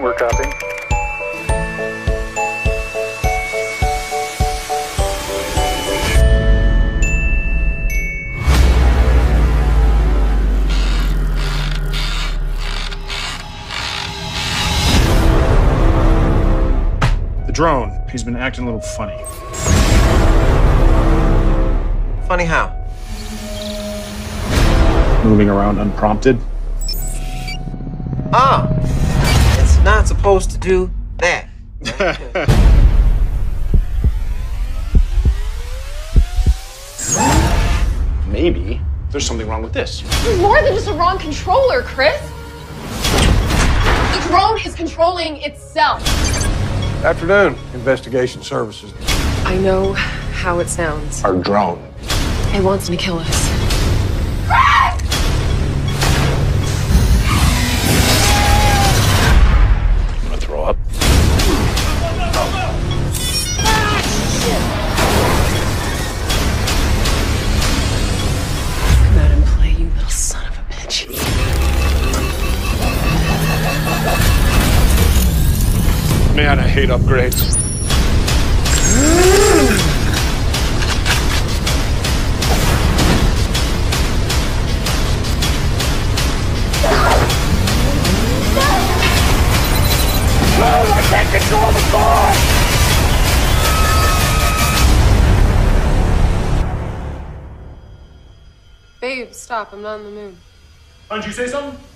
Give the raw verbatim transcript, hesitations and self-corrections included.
We're copying. The drone, he's been acting a little funny. Funny how? Moving around unprompted. Ah, it's not supposed to do that. Maybe there's something wrong with this. There's more than just a wrong controller, Chris. The drone is controlling itself. Afternoon, Investigation Services. I know how it sounds. Our drone. It wants to kill us. I'm gonna throw up. Come out and play, you little son of a bitch. Man, I hate upgrades. I can't control the board! Babe, stop. I'm not in the mood. Why don't you say something?